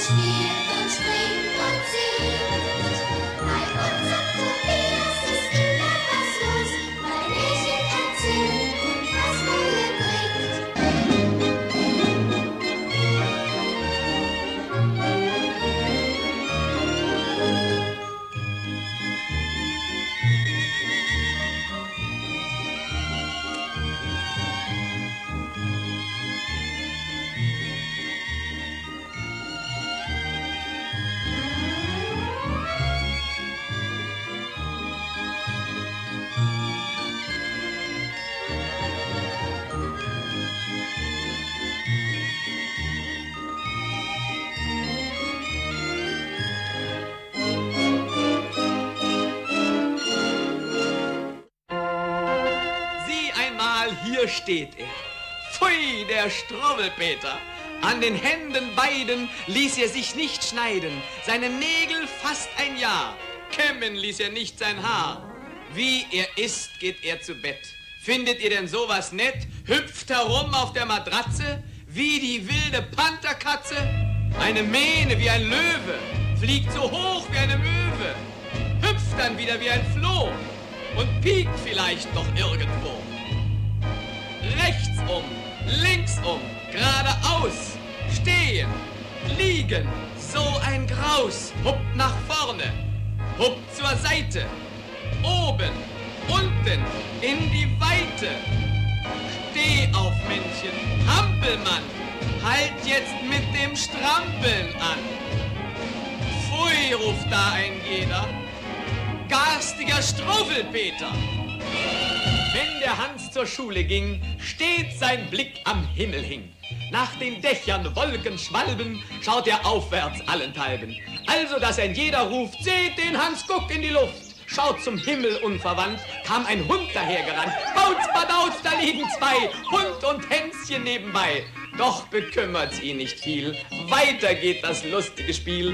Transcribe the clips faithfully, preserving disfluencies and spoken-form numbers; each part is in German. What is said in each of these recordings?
spielt und springt und singt. Bei unserem Tobias ist immer was los, weil Märchen erzählt und Kasperle Hier steht er. Pfui, der Struwwelpeter. An den Händen beiden ließ er sich nicht schneiden. Seine Nägel fast ein Jahr. Kämmen ließ er nicht sein Haar. Wie er isst, geht er zu Bett. Findet ihr denn sowas nett? Hüpft herum auf der Matratze, wie die wilde Pantherkatze. Eine Mähne wie ein Löwe, fliegt so hoch wie eine Möwe. Hüpft dann wieder wie ein Floh und piekt vielleicht noch irgendwo. Rechts um, links um, geradeaus, stehen, liegen, so ein Graus. Huppt nach vorne, huppt zur Seite, oben, unten, in die Weite. Steh auf, Männchen, Hampelmann, halt jetzt mit dem Strampeln an. Pfui, ruft da ein jeder, garstiger Struwwelpeter. Wenn der Hans zur Schule ging, stets sein Blick am Himmel hing. Nach den Dächern, Wolken, Schwalben schaut er aufwärts allenthalben. Also, dass ein jeder ruft, seht den Hans, guck in die Luft. Schaut zum Himmel unverwandt, kam ein Hund dahergerannt. Bautz, badautz, da liegen zwei, Hund und Hänschen nebenbei. Doch bekümmert's ihn nicht viel, weiter geht das lustige Spiel.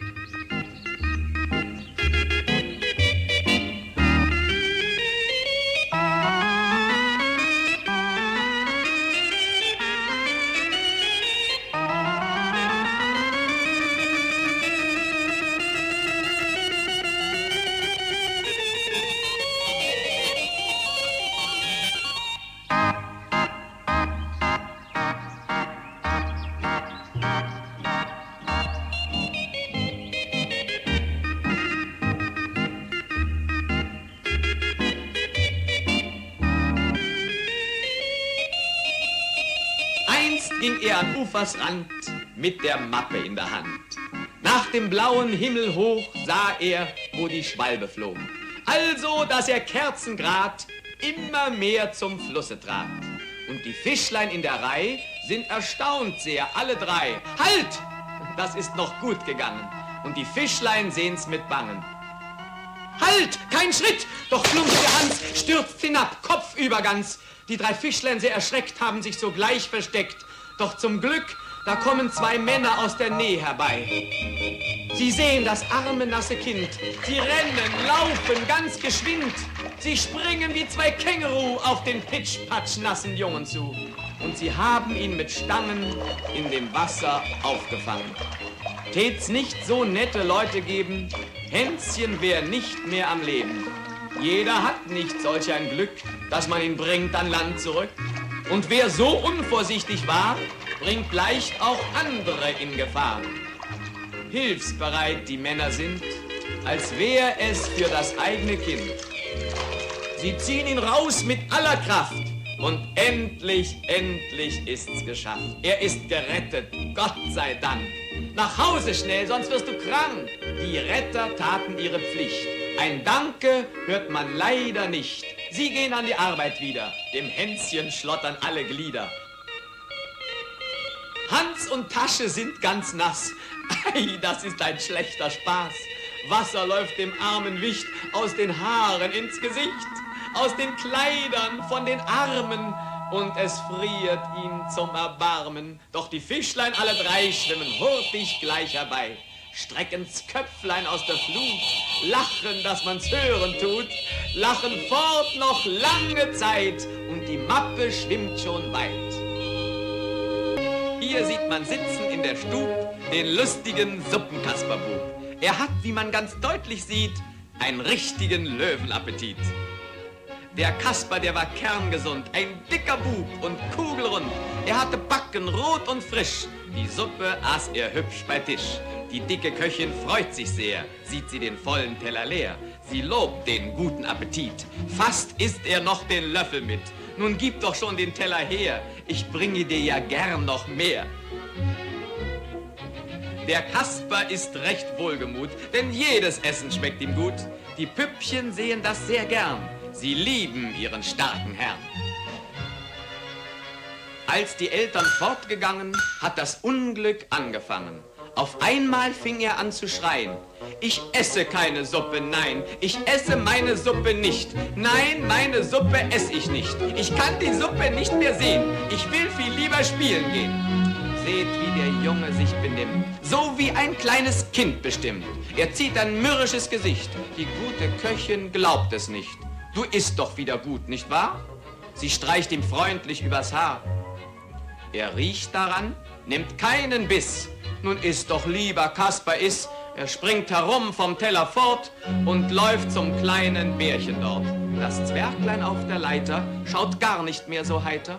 Ging er an Ufers Rand mit der Mappe in der Hand. Nach dem blauen Himmel hoch sah er, wo die Schwalbe flog. Also, dass er kerzengrad immer mehr zum Flusse trat. Und die Fischlein in der Reih sind erstaunt sehr, alle drei. Halt! Das ist noch gut gegangen. Und die Fischlein sehen's mit Bangen. Halt! Kein Schritt! Doch plumps der Hans stürzt hinab, kopfüber ganz. Die drei Fischlein sehr erschreckt haben sich sogleich versteckt. Doch zum Glück, da kommen zwei Männer aus der Nähe herbei. Sie sehen das arme, nasse Kind. Sie rennen, laufen ganz geschwind. Sie springen wie zwei Känguru auf den pitschpatsch-nassen Jungen zu. Und sie haben ihn mit Stangen in dem Wasser aufgefangen. Tät's nicht so nette Leute geben, Hänschen wär nicht mehr am Leben. Jeder hat nicht solch ein Glück, dass man ihn bringt an Land zurück. Und wer so unvorsichtig war, bringt leicht auch andere in Gefahr. Hilfsbereit die Männer sind, als wär es für das eigene Kind. Sie ziehen ihn raus mit aller Kraft und endlich, endlich ist's geschafft. Er ist gerettet, Gott sei Dank. Nach Hause schnell, sonst wirst du krank. Die Retter taten ihre Pflicht. Ein Danke hört man leider nicht. Sie gehen an die Arbeit wieder, dem Hänschen schlottern alle Glieder. Hans und Tasche sind ganz nass. Ei, das ist ein schlechter Spaß. Wasser läuft dem armen Wicht aus den Haaren ins Gesicht, aus den Kleidern, von den Armen, und es friert ihn zum Erbarmen. Doch die Fischlein alle drei schwimmen hurtig gleich herbei, strecken's Köpflein aus der Flut, lachen, dass man's hören tut, lachen fort noch lange Zeit, und die Mappe schwimmt schon weit. hier sieht man sitzen in der Stub den lustigen Suppenkasperbub. Er hat, wie man ganz deutlich sieht, einen richtigen Löwenappetit. Der Kasper, der war kerngesund, ein dicker Bub und kugelrund. Er hatte Backen rot und frisch, die Suppe aß er hübsch bei Tisch. Die dicke Köchin freut sich sehr, sieht sie den vollen Teller leer. Sie lobt den guten Appetit, fast isst er noch den Löffel mit. Nun gib doch schon den Teller her, ich bringe dir ja gern noch mehr. Der Kasper ist recht wohlgemut, denn jedes Essen schmeckt ihm gut. Die Püppchen sehen das sehr gern, sie lieben ihren starken Herrn. Als die Eltern fortgegangen, hat das Unglück angefangen. Auf einmal fing er an zu schreien. Ich esse keine Suppe, nein, ich esse meine Suppe nicht. Nein, meine Suppe esse ich nicht. Ich kann die Suppe nicht mehr sehen. Ich will viel lieber spielen gehen. Seht, wie der Junge sich benimmt, so wie ein kleines Kind bestimmt. Er zieht ein mürrisches Gesicht. Die gute Köchin glaubt es nicht. Du isst doch wieder gut, nicht wahr? Sie streicht ihm freundlich übers Haar. Er riecht daran, nimmt keinen Biss. Nun iss doch lieber, Kasper, iss. Er springt herum vom Teller fort und läuft zum kleinen Bärchen dort. Das Zwerglein auf der Leiter schaut gar nicht mehr so heiter.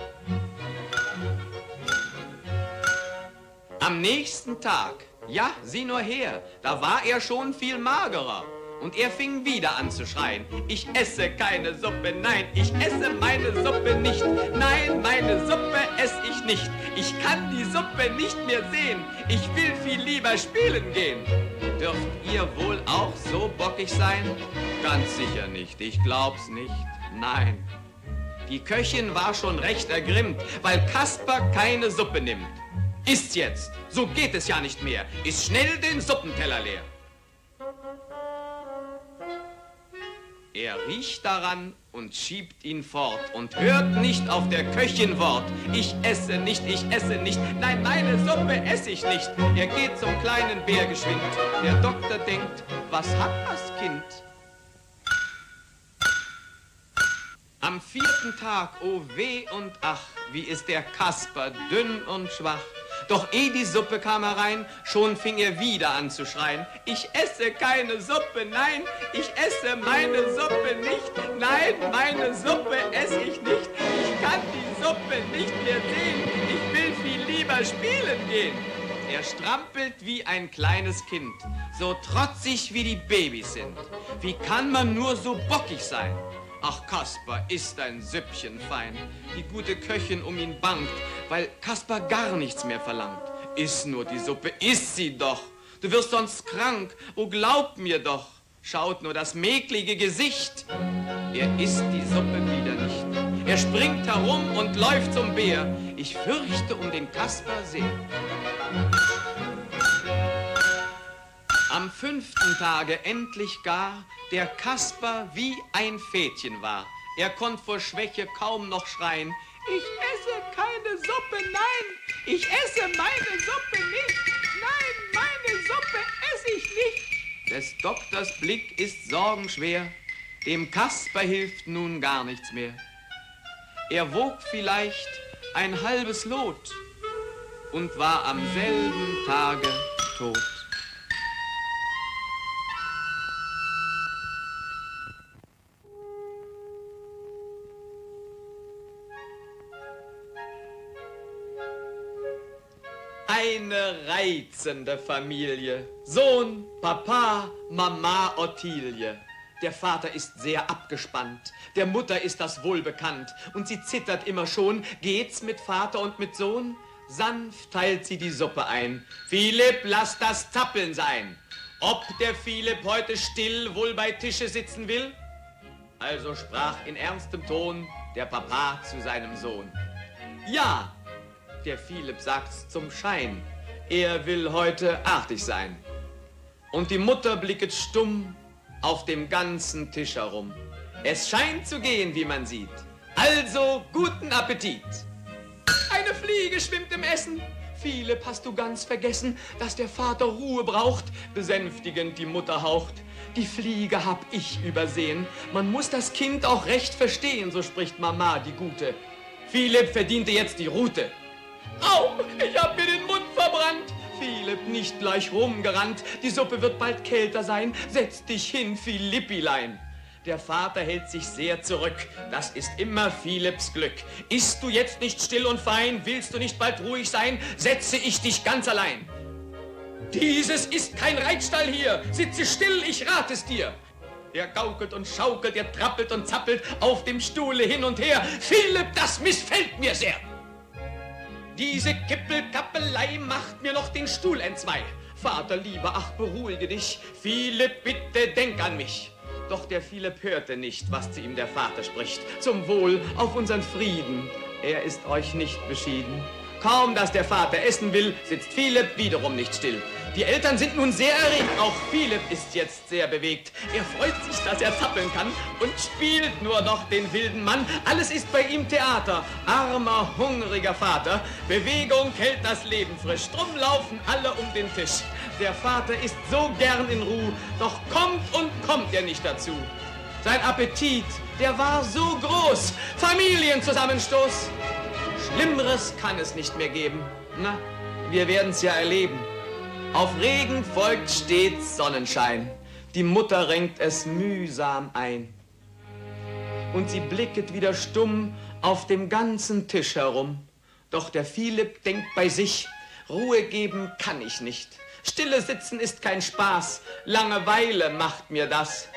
Am nächsten Tag, ja, sieh nur her, da war er schon viel magerer. Und er fing wieder an zu schreien. Ich esse keine Suppe, nein, ich esse meine Suppe nicht. Nein, meine Suppe esse ich nicht. Ich kann die Suppe nicht mehr sehen. Ich will viel lieber spielen gehen. Dürft ihr wohl auch so bockig sein? Ganz sicher nicht, ich glaub's nicht, nein. Die Köchin war schon recht ergrimmt, weil Kasper keine Suppe nimmt. Isst jetzt, so geht es ja nicht mehr. Iss schnell den Suppenteller leer. Er riecht daran und schiebt ihn fort und hört nicht auf der Köchin Wort. Ich esse nicht, ich esse nicht, nein, meine Suppe esse ich nicht. Er geht zum kleinen Bär geschwind. Der Doktor denkt, was hat das Kind? Am vierten Tag, oh weh und ach, wie ist der Kasper dünn und schwach. Doch ehe die Suppe kam herein, schon fing er wieder an zu schreien. Ich esse keine Suppe, nein, ich esse meine Suppe nicht. Nein, meine Suppe esse ich nicht. Ich kann die Suppe nicht mehr sehen. Ich will viel lieber spielen gehen. Er strampelt wie ein kleines Kind, so trotzig wie die Babys sind. Wie kann man nur so bockig sein? Ach, Kasper, ist ein Süppchen fein. Die gute Köchin um ihn bangt, weil Kasper gar nichts mehr verlangt. Iss nur die Suppe, iss sie doch. Du wirst sonst krank, oh glaub mir doch. Schaut nur das mäklige Gesicht. Er isst die Suppe wieder nicht. Er springt herum und läuft zum Bär. Ich fürchte um den Kasper sehr. Am fünften Tage endlich gar der Kasper wie ein Fädchen war. Er konnt vor Schwäche kaum noch schreien. Ich esse keine Suppe, nein, ich esse meine Suppe nicht. Nein, meine Suppe esse ich nicht. Des Doktors Blick ist sorgenschwer. Dem Kasper hilft nun gar nichts mehr. Er wog vielleicht ein halbes Lot und war am selben Tage tot. Eine reizende Familie. Sohn, Papa, Mama, Ottilie. Der Vater ist sehr abgespannt. Der Mutter ist das wohl bekannt. Und sie zittert immer schon. Geht's mit Vater und mit Sohn? Sanft teilt sie die Suppe ein. Philipp, lass das Zappeln sein. Ob der Philipp heute still wohl bei Tische sitzen will? Also sprach in ernstem Ton der Papa zu seinem Sohn. Ja, der Philipp sagt's zum Schein, er will heute artig sein. Und die Mutter blicket stumm auf dem ganzen Tisch herum. Es scheint zu gehen, wie man sieht. Also guten Appetit. Eine Fliege schwimmt im Essen. Philipp, hast du ganz vergessen, dass der Vater Ruhe braucht? Besänftigend die Mutter haucht. Die Fliege hab ich übersehen. Man muss das Kind auch recht verstehen, so spricht Mama, die Gute. Philipp verdiente jetzt die Rute. Au, ich hab mir den Mund verbrannt. Philipp, nicht gleich rumgerannt. Die Suppe wird bald kälter sein. Setz dich hin, Philippilein. Der Vater hält sich sehr zurück. Das ist immer Philipps Glück. Isst du jetzt nicht still und fein? Willst du nicht bald ruhig sein? Setze ich dich ganz allein. Dieses ist kein Reitstall hier. Sitze still, ich rate es dir. Er gaukelt und schaukelt, er trappelt und zappelt auf dem Stuhle hin und her. Philipp, das missfällt mir sehr. Diese Kippelkappelei macht mir noch den Stuhl entzwei. Vater, lieber, ach, beruhige dich. Philipp, bitte denk an mich. Doch der Philipp hörte nicht, was zu ihm der Vater spricht. Zum Wohl, auf unseren Frieden. Er ist euch nicht beschieden. Kaum, dass der Vater essen will, sitzt Philipp wiederum nicht still. Die Eltern sind nun sehr erregt, auch Philipp ist jetzt sehr bewegt. Er freut sich, dass er zappeln kann und spielt nur noch den wilden Mann. Alles ist bei ihm Theater, armer, hungriger Vater. Bewegung hält das Leben frisch, drum laufen alle um den Tisch. Der Vater isst so gern in Ruhe, doch kommt und kommt er nicht dazu. Sein Appetit, der war so groß, Familienzusammenstoß. Schlimmeres kann es nicht mehr geben. Na, wir werden's ja erleben. Auf Regen folgt stets Sonnenschein. Die Mutter renkt es mühsam ein. Und sie blicket wieder stumm auf dem ganzen Tisch herum. Doch der Philipp denkt bei sich, Ruhe geben kann ich nicht. Stille sitzen ist kein Spaß, Langeweile macht mir das.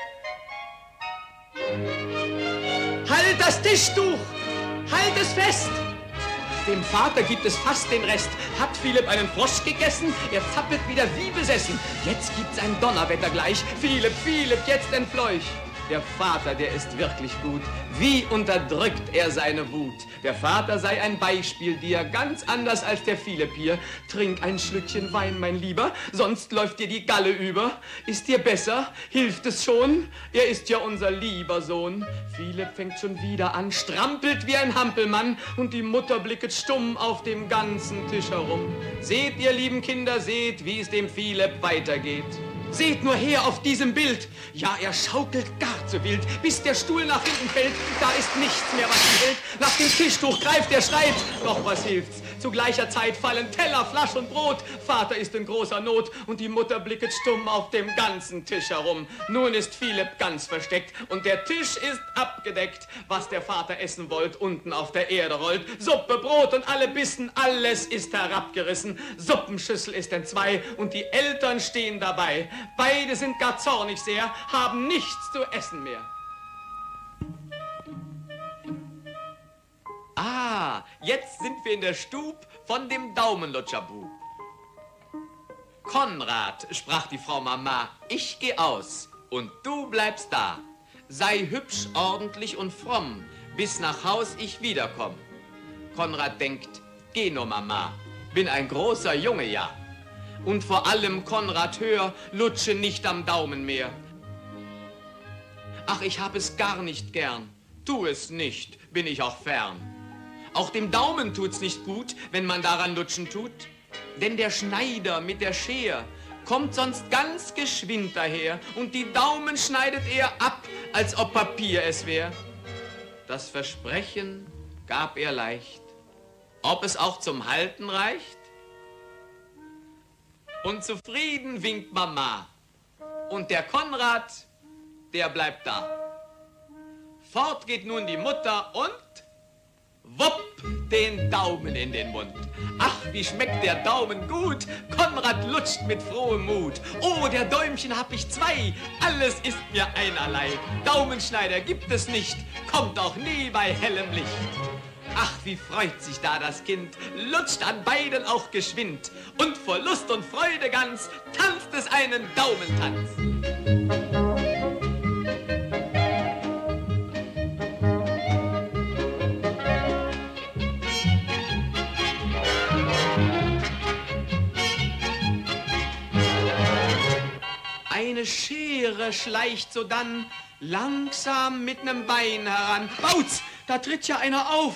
Halt das Tischtuch! Halt es fest! Dem Vater gibt es fast den Rest. Hat Philipp einen Frosch gegessen? Er zappelt wieder wie besessen. Jetzt gibt's ein Donnerwetter gleich. Philipp, Philipp, jetzt entfleuch. Der Vater, der ist wirklich gut. Wie unterdrückt er seine Wut. Der Vater sei ein Beispiel dir, ganz anders als der Philipp hier. Trink ein Schlückchen Wein, mein Lieber, sonst läuft dir die Galle über. Ist dir besser? Hilft es schon? Er ist ja unser lieber Sohn. Philipp fängt schon wieder an, strampelt wie ein Hampelmann und die Mutter blicket stumm auf dem ganzen Tisch herum. Seht, ihr lieben Kinder, seht, wie es dem Philipp weitergeht. Seht nur her auf diesem Bild. Ja, er schaukelt gar zu wild, bis der Stuhl nach hinten fällt. Da ist nichts mehr, was ihn hält. Nach dem Tischtuch greift er, schreit. Doch was hilft's? Zu gleicher Zeit fallen Teller, Flasch und Brot. Vater ist in großer Not und die Mutter blicket stumm auf dem ganzen Tisch herum. Nun ist Philipp ganz versteckt und der Tisch ist abgedeckt. Was der Vater essen wollt, unten auf der Erde rollt. Suppe, Brot und alle Bissen, alles ist herabgerissen. Suppenschüssel ist entzwei und die Eltern stehen dabei. Beide sind gar zornig sehr, haben nichts zu essen mehr. Ah, jetzt sind wir in der Stub von dem Daumenlutscherbub. Konrad, sprach die Frau Mama, ich geh aus und du bleibst da. Sei hübsch, ordentlich und fromm, bis nach Haus ich wiederkomm. Konrad denkt, geh nur Mama, bin ein großer Junge, ja. Und vor allem, Konrad, hör, lutsche nicht am Daumen mehr. Ach, ich hab es gar nicht gern. Tu es nicht, bin ich auch fern. Auch dem Daumen tut's nicht gut, wenn man daran lutschen tut. Denn der Schneider mit der Schere kommt sonst ganz geschwind daher und die Daumen schneidet er ab, als ob Papier es wär. Das Versprechen gab er leicht. Ob es auch zum Halten reicht? Und zufrieden winkt Mama. Und der Konrad, der bleibt da. Fort geht nun die Mutter und wupp, den Daumen in den Mund. Ach, wie schmeckt der Daumen gut. Konrad lutscht mit frohem Mut. Oh, der Däumchen hab ich zwei. Alles ist mir einerlei. Daumenschneider gibt es nicht. Kommt auch nie bei hellem Licht. Ach, wie freut sich da das Kind, lutscht an beiden auch geschwind. Und vor Lust und Freude ganz tanzt es einen Daumentanz. Eine Schere schleicht sodann langsam mit nem Bein heran. Bautz, da tritt ja einer auf.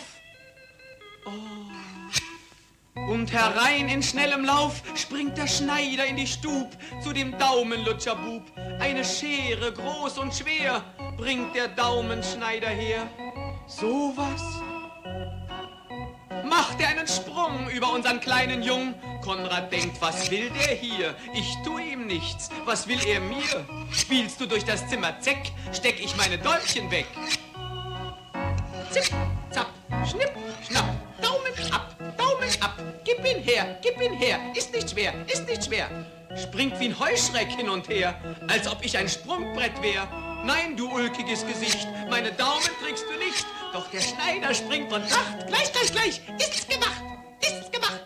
Oh. Und herein in schnellem Lauf springt der Schneider in die Stub zu dem Daumenlutscherbub. Eine Schere, groß und schwer, bringt der Daumenschneider her. So was macht er einen Sprung über unseren kleinen Jung. Konrad denkt, was will der hier? Ich tu ihm nichts, was will er mir? Spielst du durch das Zimmer Zeck, steck ich meine Däumchen weg. Zipp, zapp, schnipp, schnapp, Daumen ab, Daumen ab, gib ihn her, gib ihn her, ist nicht schwer, ist nicht schwer. Springt wie ein Heuschreck hin und her, als ob ich ein Sprungbrett wär. Nein, du ulkiges Gesicht, meine Daumen kriegst du nicht. Doch der Schneider springt und lacht, gleich, gleich, gleich, ist's gemacht, ist's gemacht.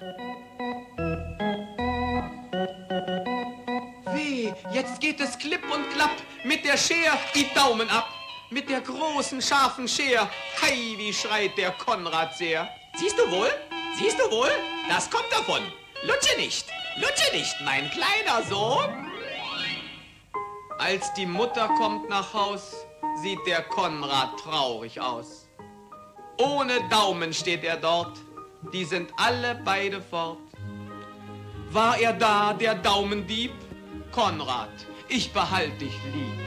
Weh, jetzt geht es klipp und klapp, mit der Scher die Daumen ab. Mit der großen, scharfen Scher, hei, wie schreit der Konrad sehr. Siehst du wohl, siehst du wohl, das kommt davon. Lutsche nicht, lutsche nicht, mein kleiner Sohn. Als die Mutter kommt nach Haus, sieht der Konrad traurig aus. Ohne Daumen steht er dort, die sind alle beide fort. War er da, der Daumendieb? Konrad, ich behalt dich lieb.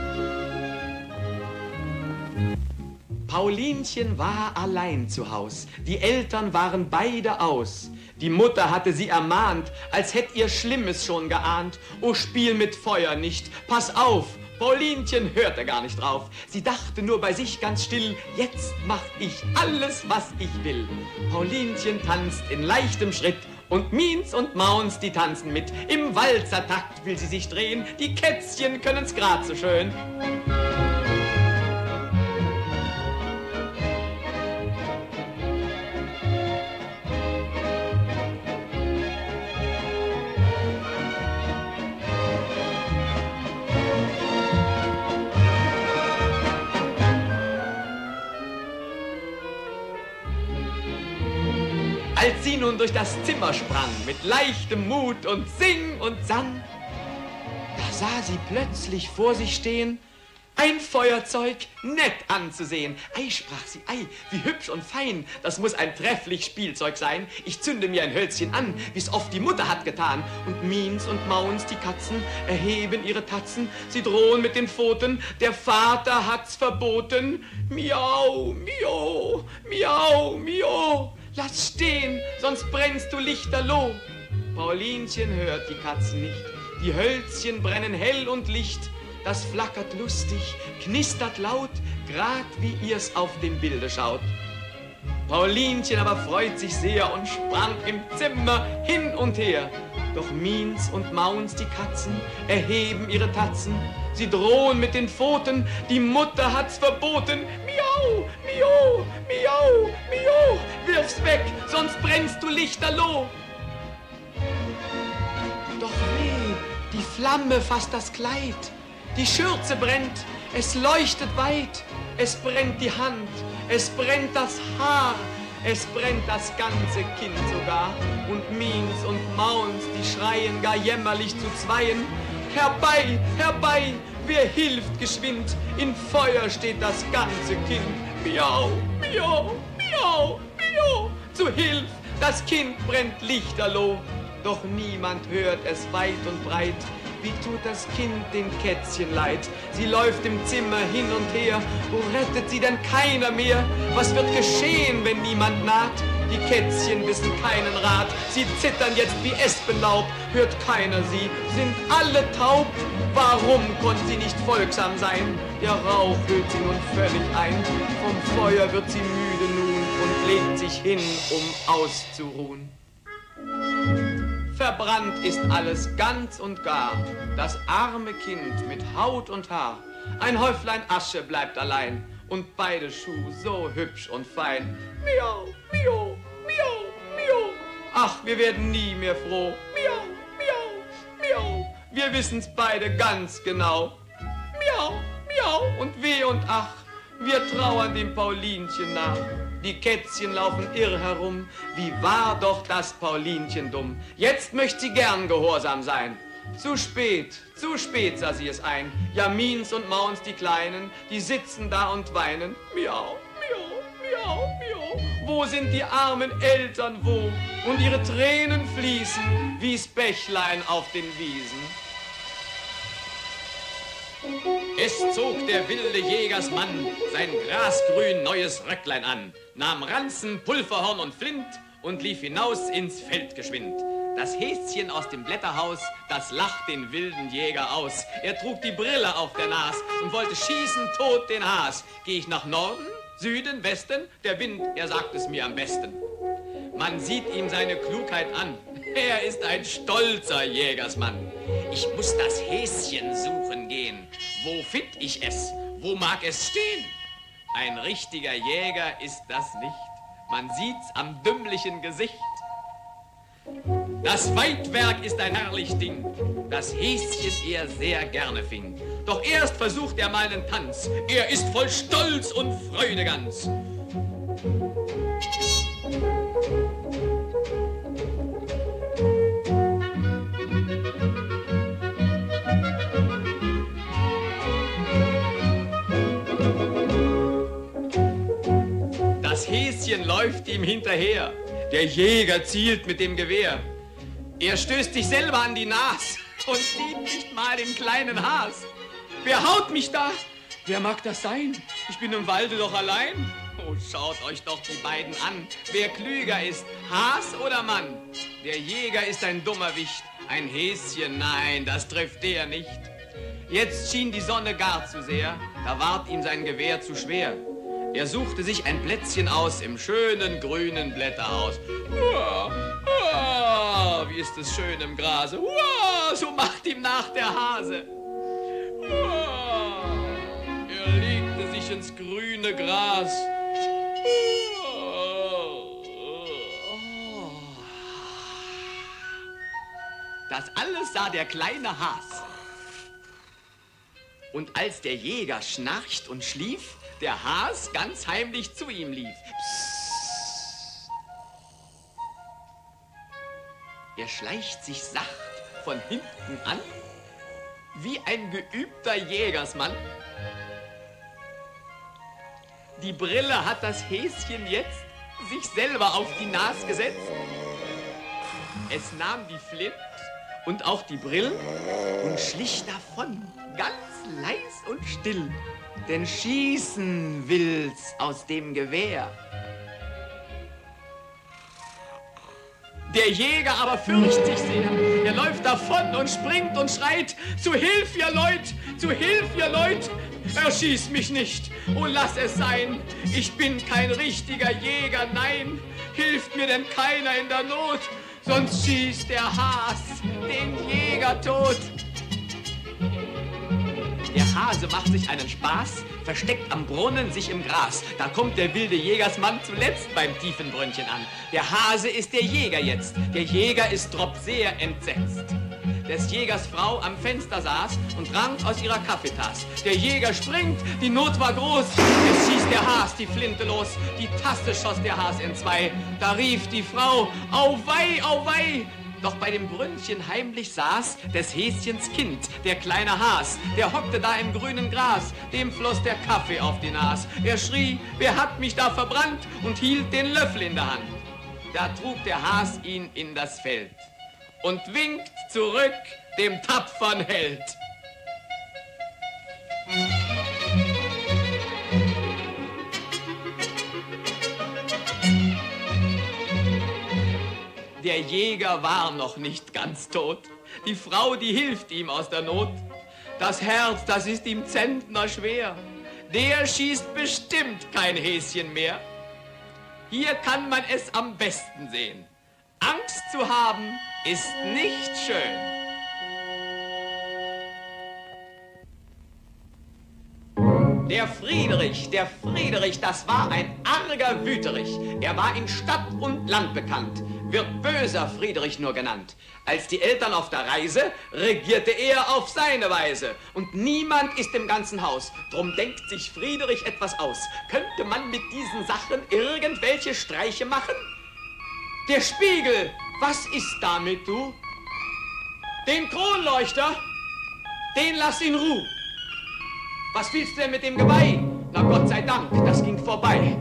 Paulinchen war allein zu Haus, die Eltern waren beide aus. Die Mutter hatte sie ermahnt, als hätt ihr Schlimmes schon geahnt. Oh, spiel mit Feuer nicht, pass auf! Paulinchen hörte gar nicht drauf. Sie dachte nur bei sich ganz still, jetzt mach ich alles, was ich will. Paulinchen tanzt in leichtem Schritt und Miens und Mauns, die tanzen mit. Im Walzertakt will sie sich drehen, die Kätzchen können's grad so schön. Als sie nun durch das Zimmer sprang, mit leichtem Mut und sing und sang, da sah sie plötzlich vor sich stehen, ein Feuerzeug nett anzusehen. Ei, sprach sie, ei, wie hübsch und fein, das muss ein trefflich Spielzeug sein. Ich zünde mir ein Hölzchen an, wie's oft die Mutter hat getan. Und Miens und Mauns, die Katzen, erheben ihre Tatzen, sie drohen mit den Pfoten, der Vater hat's verboten. Miau, miau, miau, miau. Lass stehen, sonst brennst du lichterloh. Paulinchen hört die Katzen nicht, die Hölzchen brennen hell und licht. Das flackert lustig, knistert laut, grad wie ihr's auf dem Bilde schaut. Paulinchen aber freut sich sehr und sprang im Zimmer hin und her. Doch Miens und Mauns, die Katzen, erheben ihre Tatzen. Sie drohen mit den Pfoten, die Mutter hat's verboten. Miau, miau, miau, miau, wirf's weg, sonst brennst du lichterloh. Doch weh, die Flamme fasst das Kleid, die Schürze brennt, es leuchtet weit, es brennt die Hand, es brennt das Haar, es brennt das ganze Kind sogar. Und Miens und Mauns, die schreien gar jämmerlich zu zweien. Herbei, herbei, wer hilft geschwind? In Feuer steht das ganze Kind. Miau, miau, miau, miau. Zu Hilf, das Kind brennt lichterloh. Doch niemand hört es weit und breit. Wie tut das Kind den Kätzchen leid? Sie läuft im Zimmer hin und her. Wo rettet sie denn keiner mehr? Was wird geschehen, wenn niemand naht? Die Kätzchen wissen keinen Rat. Sie zittern jetzt wie Espenlaub. Hört keiner sie, sind alle taub. Warum konnte sie nicht folgsam sein? Der Rauch hüllt sie nun völlig ein. Vom Feuer wird sie müde nun und legt sich hin, um auszuruhen. Verbrannt ist alles ganz und gar, das arme Kind mit Haut und Haar. Ein Häuflein Asche bleibt allein und beide Schuh so hübsch und fein. Miau, miau, miau, miau. Ach, wir werden nie mehr froh. Miau, miau, miau. Wir wissen's beide ganz genau. Miau, miau und weh und ach, wir trauern dem Paulinchen nach. Die Kätzchen laufen irr herum, wie war doch das Paulinchen dumm. Jetzt möcht sie gern gehorsam sein. Zu spät, zu spät sah sie es ein. Ja, Miens und Mauns, die Kleinen, die sitzen da und weinen. Miau, miau, miau, miau. Wo sind die armen Eltern, wo? Und ihre Tränen fließen, wie's Bächlein auf den Wiesen. Es zog der wilde Jägersmann sein grasgrün neues Röcklein an, nahm Ranzen, Pulverhorn und Flint und lief hinaus ins Feld geschwind. Das Häschen aus dem Blätterhaus, das lacht den wilden Jäger aus. Er trug die Brille auf der Nas und wollte schießen tot den Has. Geh ich nach Norden, Süden, Westen? Der Wind, er sagt es mir am besten. Man sieht ihm seine Klugheit an. Er ist ein stolzer Jägersmann. Ich muss das Häschen suchen gehen. Wo find ich es? Wo mag es stehen? Ein richtiger Jäger ist das nicht. Man sieht's am dümmlichen Gesicht. Das Weidwerk ist ein herrlich Ding, das Häschen er sehr gerne fing. Doch erst versucht er mal einen Tanz, er ist voll Stolz und Freude ganz. Das Häschen läuft ihm hinterher. Der Jäger zielt mit dem Gewehr. Er stößt sich selber an die Nas und sieht nicht mal den kleinen Has. Wer haut mich da? Wer mag das sein? Ich bin im Walde doch allein. Oh, schaut euch doch die beiden an. Wer klüger ist, Has oder Mann? Der Jäger ist ein dummer Wicht. Ein Häschen, nein, das trifft der nicht. Jetzt schien die Sonne gar zu sehr. Da ward ihm sein Gewehr zu schwer. Er suchte sich ein Plätzchen aus im schönen grünen Blätterhaus. Uah, uah, wie ist es schön im Grase. Uah, so macht ihm nach der Hase. Uah, er legte sich ins grüne Gras. Uah, das alles sah der kleine Has. Und als der Jäger schnarcht und schlief, der Has ganz heimlich zu ihm lief. Psst. Er schleicht sich sacht von hinten an, wie ein geübter Jägersmann. Die Brille hat das Häschen jetzt sich selber auf die Nas gesetzt. Es nahm die Flint und auch die Brill und schlich davon, ganz leis und still. Denn schießen will's aus dem Gewehr. Der Jäger aber fürcht sich sehr. Er läuft davon und springt und schreit: Zu Hilf, ihr Leut! Zu Hilf, ihr Leut! Erschieß mich nicht! Oh, lass es sein! Ich bin kein richtiger Jäger, nein! Hilft mir denn keiner in der Not? Sonst schießt der Has den Jäger tot! Der Hase macht sich einen Spaß, versteckt am Brunnen sich im Gras. Da kommt der wilde Jägersmann zuletzt beim tiefen Brünnchen an. Der Hase ist der Jäger jetzt, der Jäger ist drob sehr entsetzt. Des Jägers Frau am Fenster saß und trank aus ihrer Kaffeetasse. Der Jäger springt, die Not war groß, es schießt der Has die Flinte los. Die Tasse schoss der Has entzwei, da rief die Frau: Auwei, auwei! Doch bei dem Brünnchen heimlich saß des Häschens Kind, der kleine Has, der hockte da im grünen Gras, dem floss der Kaffee auf die Nas. Er schrie: Wer hat mich da verbrannt? Und hielt den Löffel in der Hand. Da trug der Has ihn in das Feld und winkt zurück dem tapfern Held. Der Jäger war noch nicht ganz tot. Die Frau, die hilft ihm aus der Not. Das Herz, das ist ihm zentnerschwer. Der schießt bestimmt kein Häschen mehr. Hier kann man es am besten sehen. Angst zu haben ist nicht schön. Der Friedrich, der Friedrich, das war ein arger Wüterich. Er war in Stadt und Land bekannt, wird böser Friedrich nur genannt. Als die Eltern auf der Reise, regierte er auf seine Weise. Und niemand ist im ganzen Haus. Drum denkt sich Friedrich etwas aus. Könnte man mit diesen Sachen irgendwelche Streiche machen? Der Spiegel, was ist damit, du? Den Kronleuchter, den lass in Ruhe. Was willst du denn mit dem Geweih? Na Gott sei Dank, das ging vorbei.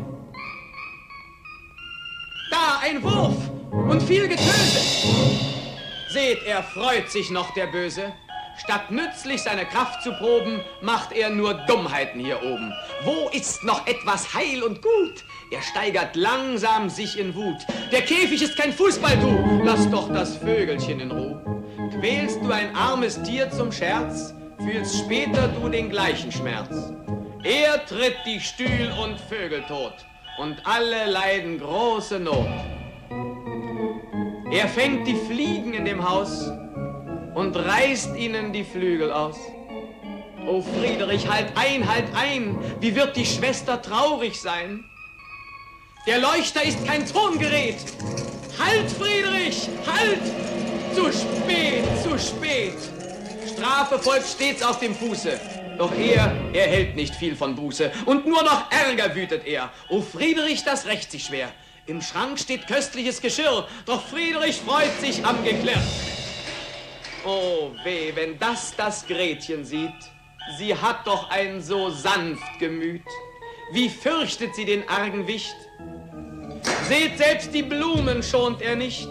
Da ein Wurf und viel Getöse. Seht, er freut sich noch, der Böse. Statt nützlich seine Kraft zu proben, macht er nur Dummheiten hier oben. Wo ist noch etwas heil und gut? Er steigert langsam sich in Wut. Der Käfig ist kein Fußball, du! Lass doch das Vögelchen in Ruhe. Quälst du ein armes Tier zum Scherz, fühlst später du den gleichen Schmerz. Er tritt die Stühl und Vögel tot, und alle leiden große Not. Er fängt die Fliegen in dem Haus und reißt ihnen die Flügel aus. O Friedrich, halt ein, halt ein, wie wird die Schwester traurig sein? Der Leuchter ist kein Tongerät. Halt, Friedrich, halt! Zu spät, zu spät. Strafe folgt stets auf dem Fuße. Doch er, er hält nicht viel von Buße. Und nur noch Ärger wütet er. O Friedrich, das rächt sich schwer. Im Schrank steht köstliches Geschirr. Doch Friedrich freut sich am Geklirr. Oh weh, wenn das das Gretchen sieht. Sie hat doch ein so sanft Gemüt. Wie fürchtet sie den argen Wicht? Seht, selbst die Blumen schont er nicht.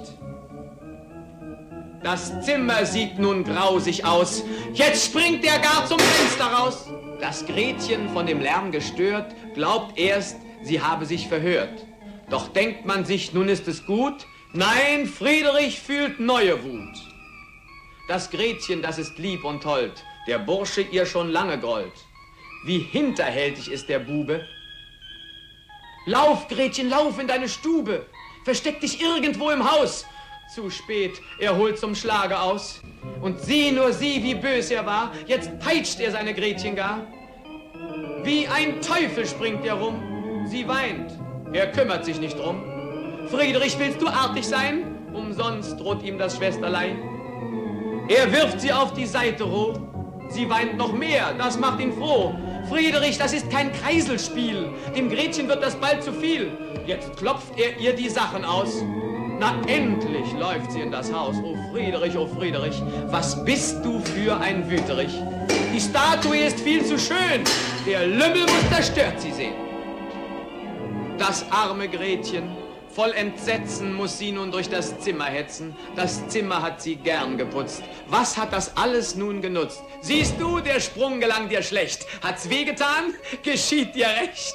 Das Zimmer sieht nun grausig aus. Jetzt springt er gar zum Fenster raus. Das Gretchen, von dem Lärm gestört, glaubt erst, sie habe sich verhört. Doch denkt man sich, nun ist es gut. Nein, Friedrich fühlt neue Wut. Das Gretchen, das ist lieb und hold, der Bursche ihr schon lange grollt. Wie hinterhältig ist der Bube. Lauf, Gretchen, lauf in deine Stube. Versteck dich irgendwo im Haus. Zu spät, er holt zum Schlage aus. Und sieh nur sie, wie bös er war. Jetzt peitscht er seine Gretchen gar. Wie ein Teufel springt er rum. Sie weint, er kümmert sich nicht drum. Friedrich, willst du artig sein? Umsonst droht ihm das Schwesterlein. Er wirft sie auf die Seite roh. Sie weint noch mehr, das macht ihn froh. Friedrich, das ist kein Kreiselspiel. Dem Gretchen wird das bald zu viel. Jetzt klopft er ihr die Sachen aus. Na, endlich läuft sie in das Haus. Oh Friedrich, oh Friedrich, was bist du für ein Wüterich? Die Statue ist viel zu schön. Der Lümmel muss zerstört sie sehen. Das arme Gretchen, voll Entsetzen muss sie nun durch das Zimmer hetzen. Das Zimmer hat sie gern geputzt. Was hat das alles nun genutzt? Siehst du, der Sprung gelang dir schlecht. Hat's wehgetan? Geschieht dir recht.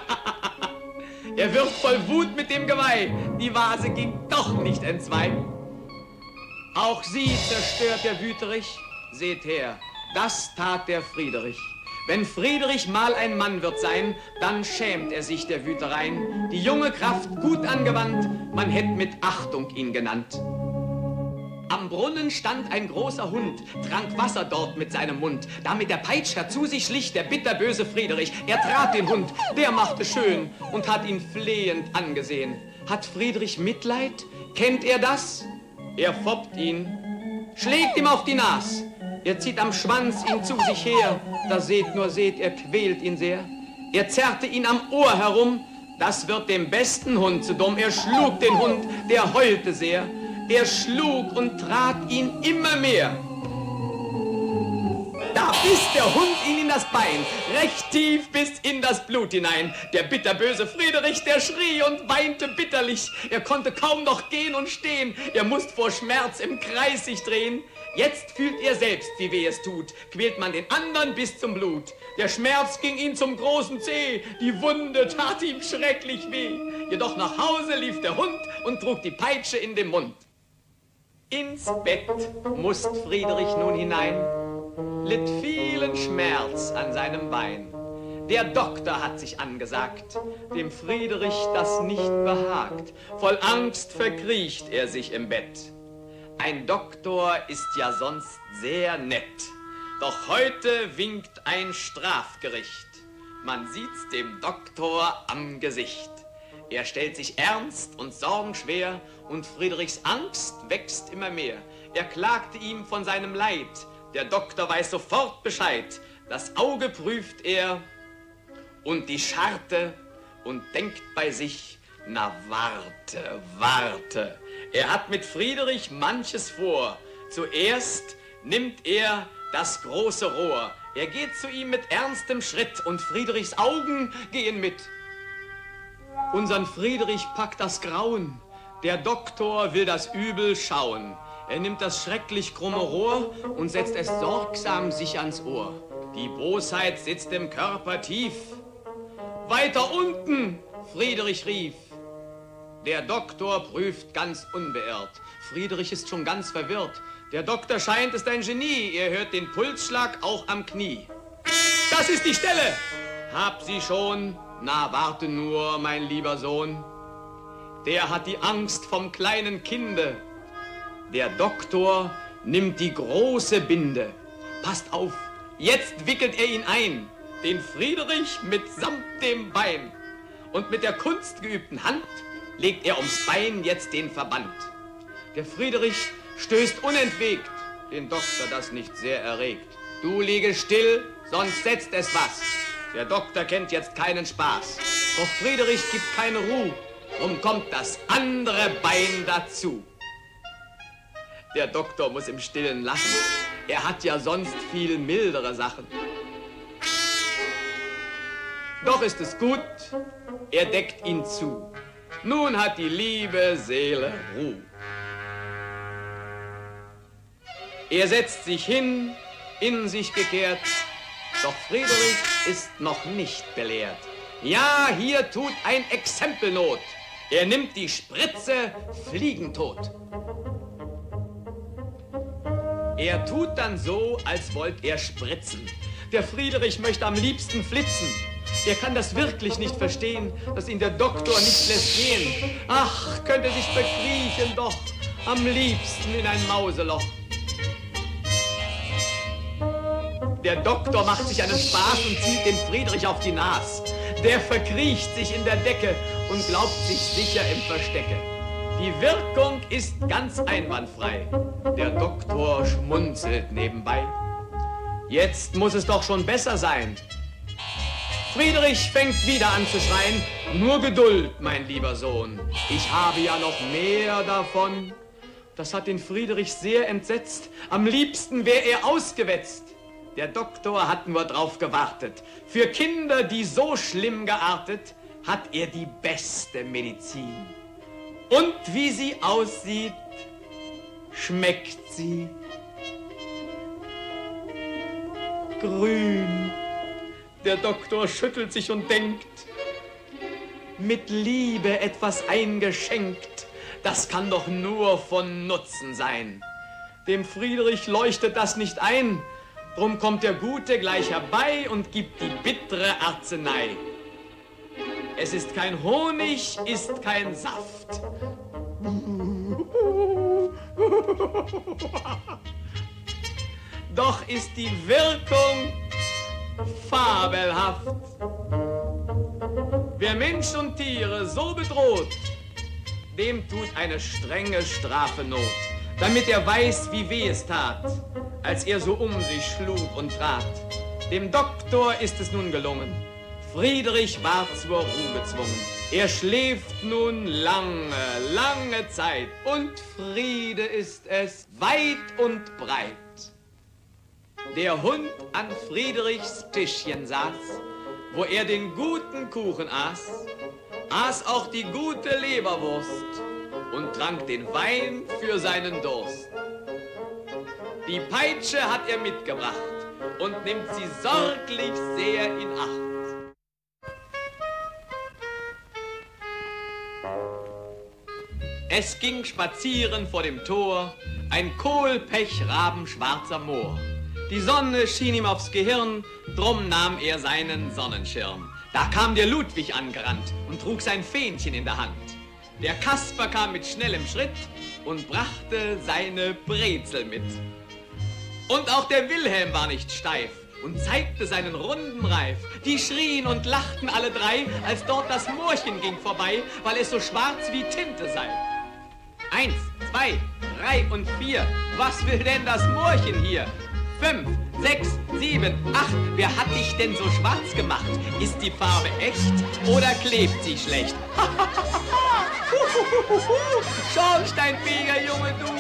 Er wirft voll Wut mit dem Geweih. Die Vase ging doch nicht entzwei. Auch sie zerstört der Wüterich. Seht her, das tat der Friedrich. Wenn Friedrich mal ein Mann wird sein, dann schämt er sich der Wütereien. Die junge Kraft gut angewandt, man hätt mit Achtung ihn genannt. Am Brunnen stand ein großer Hund, trank Wasser dort mit seinem Mund. Da mit der Peitscher zu sich schlich der bitterböse Friedrich. Er trat den Hund, der machte schön und hat ihn flehend angesehen. Hat Friedrich Mitleid? Kennt er das? Er foppt ihn, schlägt ihm auf die Nas. Er zieht am Schwanz ihn zu sich her. Da seht nur, seht, er quält ihn sehr. Er zerrte ihn am Ohr herum. Das wird dem besten Hund zu dumm. Er schlug den Hund, der heulte sehr. Er schlug und trat ihn immer mehr. Da biss der Hund ihn in das Bein, recht tief bis in das Blut hinein. Der bitterböse Friedrich, der schrie und weinte bitterlich. Er konnte kaum noch gehen und stehen. Er musste vor Schmerz im Kreis sich drehen. Jetzt fühlt er selbst, wie weh es tut. Quält man den anderen bis zum Blut. Der Schmerz ging ihm zum großen Zeh. Die Wunde tat ihm schrecklich weh. Jedoch nach Hause lief der Hund und trug die Peitsche in den Mund. Ins Bett musst Friedrich nun hinein, litt vielen Schmerz an seinem Bein. Der Doktor hat sich angesagt, dem Friedrich das nicht behagt. Voll Angst verkriecht er sich im Bett. Ein Doktor ist ja sonst sehr nett, doch heute winkt ein Strafgericht. Man sieht's dem Doktor am Gesicht. Er stellt sich ernst und sorgenschwer und Friedrichs Angst wächst immer mehr. Er klagte ihm von seinem Leid. Der Doktor weiß sofort Bescheid. Das Auge prüft er und die Scharte und denkt bei sich, na warte, warte. Er hat mit Friedrich manches vor. Zuerst nimmt er das große Rohr. Er geht zu ihm mit ernstem Schritt und Friedrichs Augen gehen mit. Unsern Friedrich packt das Grauen. Der Doktor will das Übel schauen. Er nimmt das schrecklich krumme Rohr und setzt es sorgsam sich ans Ohr. Die Bosheit sitzt im Körper tief. Weiter unten, Friedrich rief. Der Doktor prüft ganz unbeirrt. Friedrich ist schon ganz verwirrt. Der Doktor scheint, ist ein Genie. Er hört den Pulsschlag auch am Knie. Das ist die Stelle. Hab sie schon? Na, warte nur, mein lieber Sohn. Der hat die Angst vom kleinen Kinde. Der Doktor nimmt die große Binde. Passt auf, jetzt wickelt er ihn ein, den Friedrich mitsamt dem Bein. Und mit der kunstgeübten Hand legt er ums Bein jetzt den Verband. Der Friedrich stößt unentwegt, den Doktor das nicht sehr erregt. Du liege still, sonst setzt es was. Der Doktor kennt jetzt keinen Spaß. Doch Friedrich gibt keine Ruhe, drum kommt das andere Bein dazu. Der Doktor muss im Stillen lachen. Er hat ja sonst viel mildere Sachen. Doch ist es gut, er deckt ihn zu. Nun hat die liebe Seele Ruhe. Er setzt sich hin, in sich gekehrt, doch Friedrich ist noch nicht belehrt. Ja, hier tut ein Exempel Not. Er nimmt die Spritze fliegentot. Er tut dann so, als wollt er spritzen. Der Friedrich möchte am liebsten flitzen. Er kann das wirklich nicht verstehen, dass ihn der Doktor nicht lässt gehen. Ach, könnte sich bekriechen doch, am liebsten in ein Mauseloch. Der Doktor macht sich einen Spaß und zieht den Friedrich auf die Nas. Der verkriecht sich in der Decke und glaubt sich sicher im Verstecke. Die Wirkung ist ganz einwandfrei. Der Doktor schmunzelt nebenbei. Jetzt muss es doch schon besser sein. Friedrich fängt wieder an zu schreien. Nur Geduld, mein lieber Sohn. Ich habe ja noch mehr davon. Das hat den Friedrich sehr entsetzt. Am liebsten wäre er ausgewetzt. Der Doktor hat nur drauf gewartet. Für Kinder, die so schlimm geartet, hat er die beste Medizin. Und wie sie aussieht, schmeckt sie grün. Der Doktor schüttelt sich und denkt, mit Liebe etwas eingeschenkt, das kann doch nur von Nutzen sein. Dem Friedrich leuchtet das nicht ein, drum kommt der Gute gleich herbei und gibt die bittere Arznei. Es ist kein Honig, ist kein Saft. Doch ist die Wirkung fabelhaft. Wer Mensch und Tiere so bedroht, dem tut eine strenge Strafe Not, damit er weiß, wie weh es tat, als er so um sich schlug und trat. Dem Doktor ist es nun gelungen. Friedrich war zur Ruhe gezwungen. Er schläft nun lange, lange Zeit und Friede ist es weit und breit. Der Hund an Friedrichs Tischchen saß, wo er den guten Kuchen aß, aß auch die gute Leberwurst und trank den Wein für seinen Durst. Die Peitsche hat er mitgebracht und nimmt sie sorglich sehr in Acht. Es ging spazieren vor dem Tor ein kohlpechrabenschwarzer Moor. Die Sonne schien ihm aufs Gehirn, drum nahm er seinen Sonnenschirm. Da kam der Ludwig angerannt und trug sein Fähnchen in der Hand. Der Kasper kam mit schnellem Schritt und brachte seine Brezel mit. Und auch der Wilhelm war nicht steif und zeigte seinen runden Reif. Die schrien und lachten alle drei, als dort das Moorchen ging vorbei, weil es so schwarz wie Tinte sei. Eins, zwei, drei und vier, was will denn das Moorchen hier? Fünf, sechs, sieben, acht, wer hat dich denn so schwarz gemacht? Ist die Farbe echt oder klebt sie schlecht? Schornsteinfeger, Junge, du!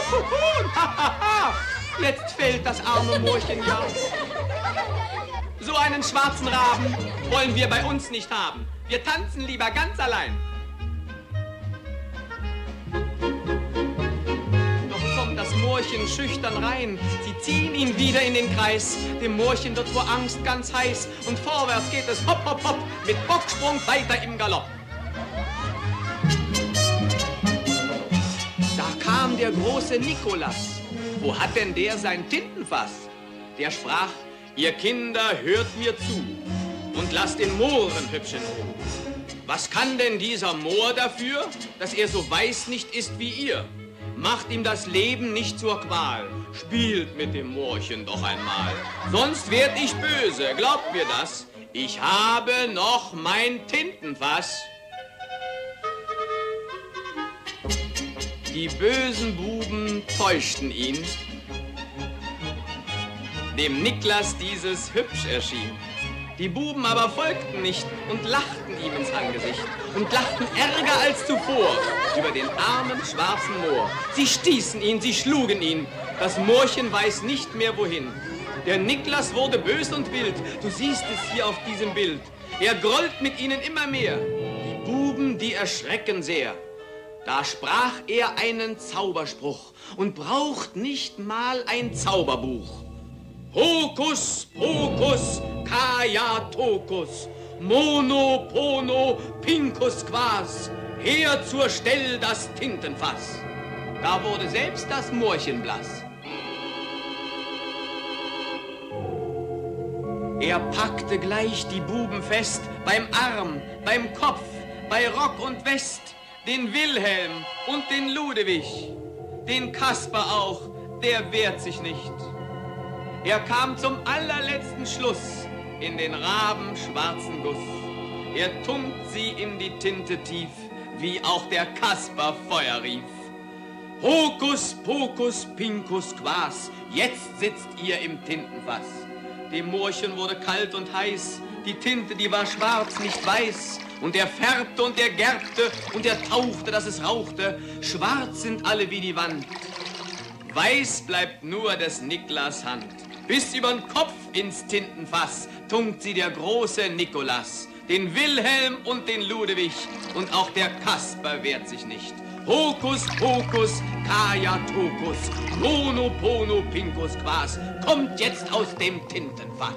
Jetzt fällt das arme Moorchen ja. So einen schwarzen Raben wollen wir bei uns nicht haben. Wir tanzen lieber ganz allein. Doch kommt das Moorchen schüchtern rein. Sie ziehen ihn wieder in den Kreis. Dem Moorchen wird vor Angst ganz heiß. Und vorwärts geht es hopp, hopp, hopp, mit Bocksprung weiter im Galopp. Da kam der große Nikolas. Wo hat denn der sein Tintenfass? Der sprach: Ihr Kinder, hört mir zu und lasst den Mohren hübsch in Ruhe. Was kann denn dieser Mohr dafür, dass er so weiß nicht ist wie ihr? Macht ihm das Leben nicht zur Qual. Spielt mit dem Moorchen doch einmal. Sonst werd ich böse, glaubt mir das. Ich habe noch mein Tintenfass. Die bösen Buben täuschten ihn, dem Niklas dieses hübsch erschien. Die Buben aber folgten nicht und lachten ihm ins Angesicht und lachten ärger als zuvor über den armen schwarzen Mohr. Sie stießen ihn, sie schlugen ihn. Das Moorchen weiß nicht mehr wohin. Der Niklas wurde bös und wild. Du siehst es hier auf diesem Bild. Er grollt mit ihnen immer mehr. Die Buben, die erschrecken sehr. Da sprach er einen Zauberspruch und braucht nicht mal ein Zauberbuch. Hokus pokus kajatokus, mono pono pinkus quas, her zur Stell das Tintenfass. Da wurde selbst das Moorchen blass. Er packte gleich die Buben fest, beim Arm, beim Kopf, bei Rock und West, den Wilhelm und den Ludewig, den Kasper auch, der wehrt sich nicht. Er kam zum allerletzten Schluss in den rabenschwarzen Guss. Er tunkt sie in die Tinte tief, wie auch der Kasper Feuer rief. Hokus pokus pinkus quas, jetzt sitzt ihr im Tintenfass. Dem Moorchen wurde kalt und heiß, die Tinte, die war schwarz, nicht weiß. Und er färbte und er gerbte und er tauchte, dass es rauchte. Schwarz sind alle wie die Wand. Weiß bleibt nur des Niklas Hand. Bis übern Kopf ins Tintenfass tunkt sie der große Nikolas. Den Wilhelm und den Ludewig und auch der Kasper wehrt sich nicht. Hokus pokus kajatokus, mono pono pinkus quas, kommt jetzt aus dem Tintenfass.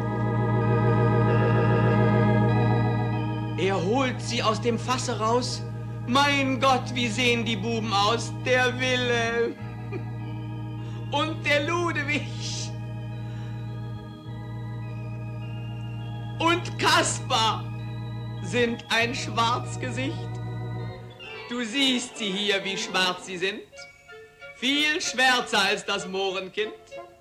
Er holt sie aus dem Fasse raus. Mein Gott, wie sehen die Buben aus? Der Wilhelm und der Ludewig und Kasper sind ein Schwarzgesicht. Du siehst sie hier, wie schwarz sie sind. Viel schwärzer als das Mohrenkind.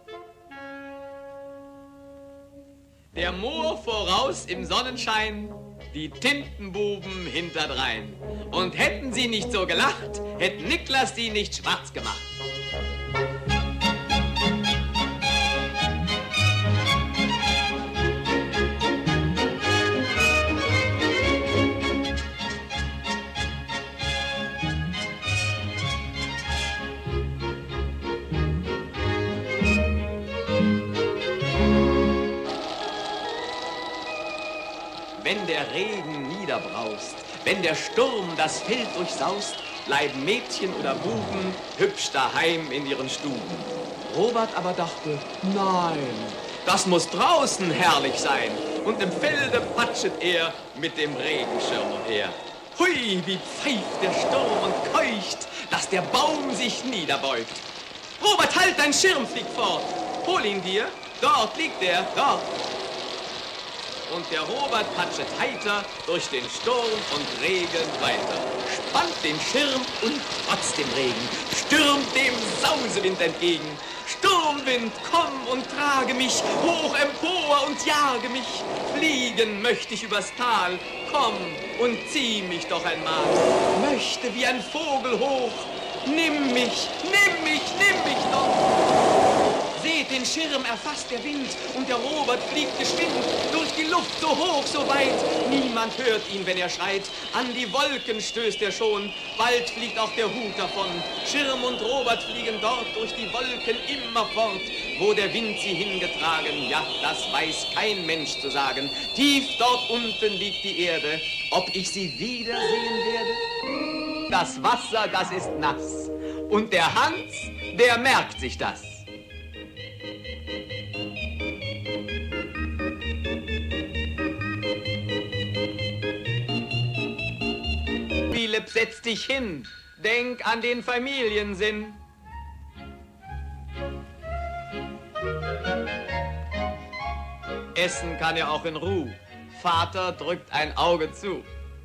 Der Mohr voraus im Sonnenschein, die Tintenbuben hinterdrein. Und hätten sie nicht so gelacht, hätte Niklas sie nicht schwarz gemacht. Wenn der Regen niederbraust, wenn der Sturm das Feld durchsaust, bleiben Mädchen oder Buben hübsch daheim in ihren Stuben. Robert aber dachte, nein, das muss draußen herrlich sein. Und im Felde patschet er mit dem Regenschirm umher. Hui, wie pfeift der Sturm und keucht, dass der Baum sich niederbeugt. Robert, halt, dein Schirm fliegt fort. Hol ihn dir, dort liegt er, dort. Und der Robert patschet heiter durch den Sturm und Regen weiter. Spannt den Schirm und trotz dem Regen stürmt dem Sausewind entgegen. Sturmwind, komm und trage mich hoch empor und jage mich. Fliegen möchte ich übers Tal, komm und zieh mich doch einmal. Möchte wie ein Vogel hoch, nimm mich, nimm mich, nimm mich doch. Seht, den Schirm erfasst der Wind und der Robert fliegt geschwind durch die Luft so hoch, so weit. Niemand hört ihn, wenn er schreit. An die Wolken stößt er schon, bald fliegt auch der Hut davon. Schirm und Robert fliegen dort durch die Wolken immerfort. Wo der Wind sie hingetragen, ja, das weiß kein Mensch zu sagen. Tief dort unten liegt die Erde, ob ich sie wiedersehen werde? Das Wasser, das ist nass und der Hans, der merkt sich das. Philipp, setz dich hin, denk an den Familiensinn. Essen kann er auch in Ruhe. Vater drückt ein Auge zu.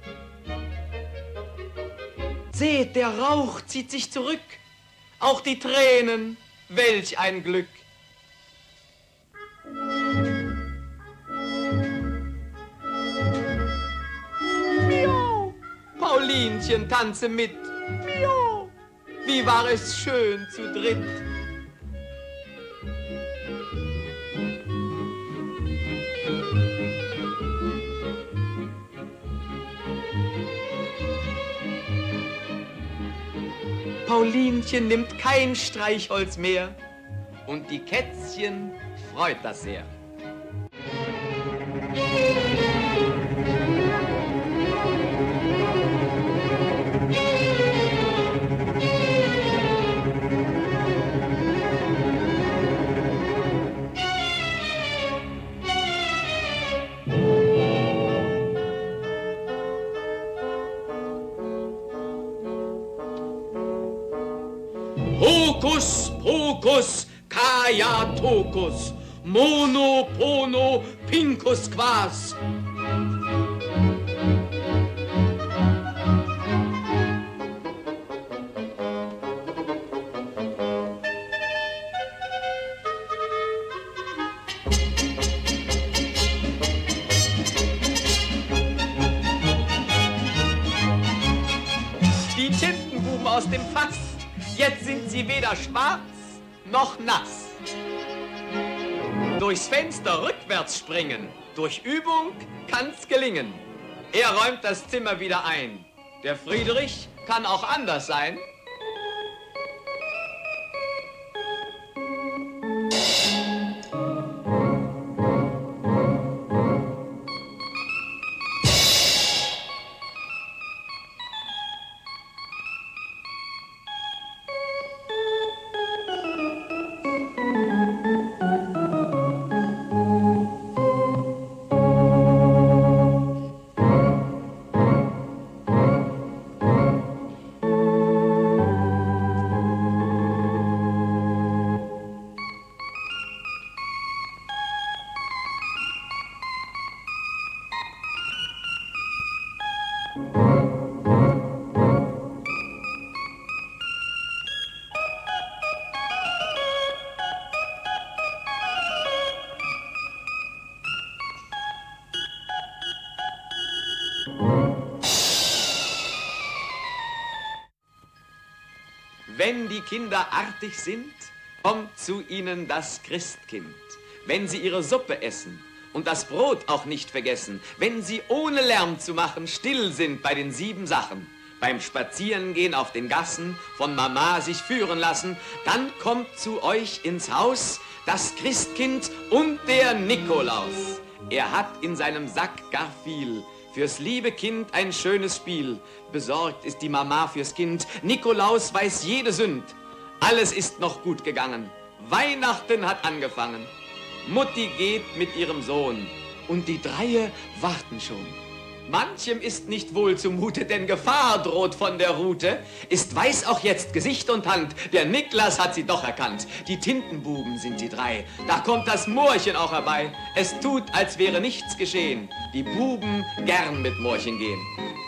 Seht, der Rauch zieht sich zurück. Auch die Tränen, welch ein Glück. Miau, Paulinchen, tanze mit. Miau, wie war es schön zu dritt. Paulinchen nimmt kein Streichholz mehr und die Kätzchen freut das sehr. Hokus pokus, kaya tokus, mono pono, pinkus quas. Die Tintenbuben aus dem Fass, jetzt sind sie weder schwarz noch nass. Durchs Fenster rückwärts springen, durch Übung kann's gelingen. Er räumt das Zimmer wieder ein. Der Friedrich kann auch anders sein. Wenn die Kinder artig sind, kommt zu ihnen das Christkind. Wenn sie ihre Suppe essen und das Brot auch nicht vergessen, wenn sie ohne Lärm zu machen still sind bei den sieben Sachen, beim Spazierengehen auf den Gassen von Mama sich führen lassen, dann kommt zu euch ins Haus das Christkind und der Nikolaus. Er hat in seinem Sack gar viel, fürs liebe Kind ein schönes Spiel. Besorgt ist die Mama fürs Kind, Nikolaus weiß jede Sünd. Alles ist noch gut gegangen, Weihnachten hat angefangen. Mutti geht mit ihrem Sohn und die Dreie warten schon. Manchem ist nicht wohl zumute, denn Gefahr droht von der Rute. Ist weiß auch jetzt Gesicht und Hand, der Niklas hat sie doch erkannt. Die Tintenbuben sind die drei, da kommt das Mohrchen auch herbei. Es tut, als wäre nichts geschehen, die Buben gern mit Mohrchen gehen.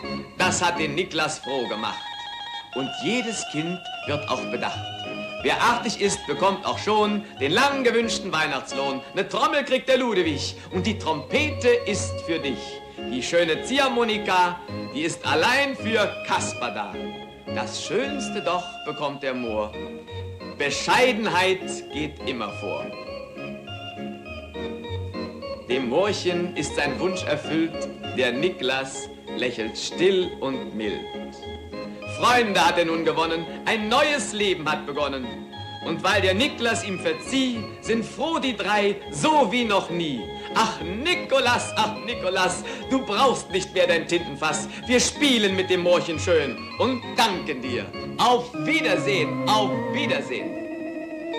Das hat den Niklas froh gemacht und jedes Kind wird auch bedacht. Wer artig ist, bekommt auch schon den lang gewünschten Weihnachtslohn. Ne Trommel kriegt der Ludewig und die Trompete ist für dich. Die schöne Ziehharmonika, die ist allein für Kasper da. Das Schönste doch bekommt der Mohr. Bescheidenheit geht immer vor. Dem Mohrchen ist sein Wunsch erfüllt, der Niklas lächelt still und mild. Freunde hat er nun gewonnen, ein neues Leben hat begonnen. Und weil der Niklas ihm verzieh, sind froh die drei, so wie noch nie. Ach Nikolas, ach Nikolas, du brauchst nicht mehr dein Tintenfass. Wir spielen mit dem Mohrchen schön und danken dir. Auf Wiedersehen, auf Wiedersehen.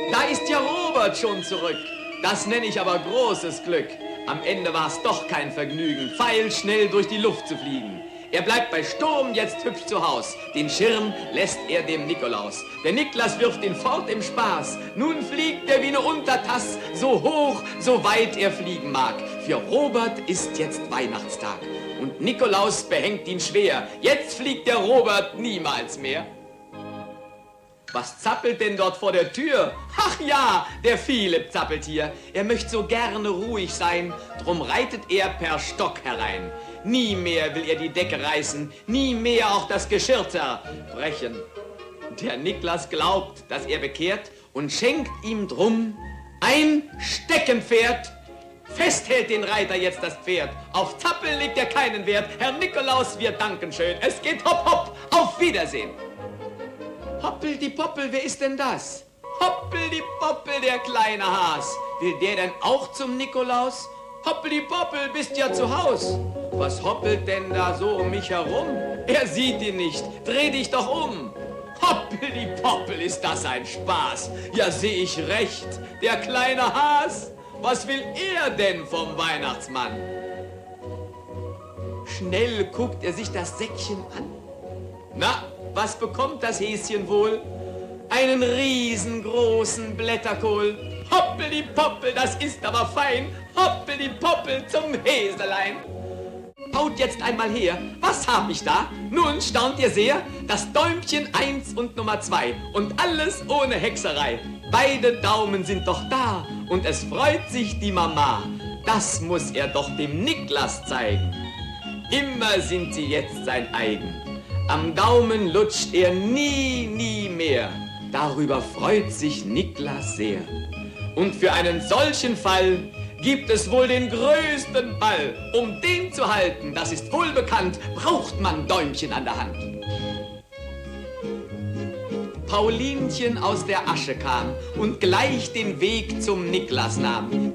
Da ist ja Robert schon zurück. Das nenne ich aber großes Glück. Am Ende war es doch kein Vergnügen, pfeilschnell durch die Luft zu fliegen. Er bleibt bei Sturm jetzt hübsch zu Haus. Den Schirm lässt er dem Nikolaus. Der Niklas wirft ihn fort im Spaß. Nun fliegt er wie eine Untertass, so hoch, so weit er fliegen mag. Für Robert ist jetzt Weihnachtstag und Nikolaus behängt ihn schwer. Jetzt fliegt der Robert niemals mehr. Was zappelt denn dort vor der Tür? Ach ja, der Philipp zappelt hier. Er möchte so gerne ruhig sein, drum reitet er per Stock herein. Nie mehr will er die Decke reißen, nie mehr auch das Geschirr zerbrechen. Der Niklas glaubt, dass er bekehrt und schenkt ihm drum ein Steckenpferd. Fest hält den Reiter jetzt das Pferd, auf Zappeln legt er keinen Wert. Herr Nikolaus, wir danken schön, es geht hopp hopp, auf Wiedersehen. Hoppel die Poppel, wer ist denn das? Hoppel die Poppel, der kleine Has. Will der denn auch zum Nikolaus? Hoppel die Poppel, bist ja zu Haus. Was hoppelt denn da so um mich herum? Er sieht ihn nicht, dreh dich doch um. Hoppel die Poppel, ist das ein Spaß? Ja, seh ich recht, der kleine Has. Was will er denn vom Weihnachtsmann? Schnell guckt er sich das Säckchen an. Na, was bekommt das Häschen wohl? Einen riesengroßen Blätterkohl. Hoppeli-Poppel, das ist aber fein. Hoppeli-Poppel zum Häselein. Haut jetzt einmal her, was hab ich da? Nun staunt ihr sehr, das Däumchen eins und Nummer zwei. Und alles ohne Hexerei. Beide Daumen sind doch da und es freut sich die Mama. Das muss er doch dem Niklas zeigen. Immer sind sie jetzt sein eigen. Am Daumen lutscht er nie, nie mehr. Darüber freut sich Niklas sehr. Und für einen solchen Fall gibt es wohl den größten Ball. Um den zu halten, das ist wohl bekannt, braucht man Däumchen an der Hand. Paulinchen aus der Asche kam und gleich den Weg zum Niklas nahm.